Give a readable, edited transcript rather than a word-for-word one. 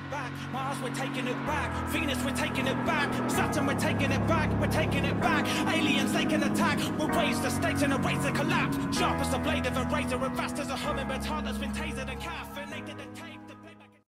back. Mars, we're taking it back. Venus, we're taking it back. Saturn, we're taking it back. We're taking it back. Aliens, they can attack. We'll raise the stakes and erase the collapse. Sharp as the blade of a razor, and fast as a hummingbird's heart that's been tasered and capped.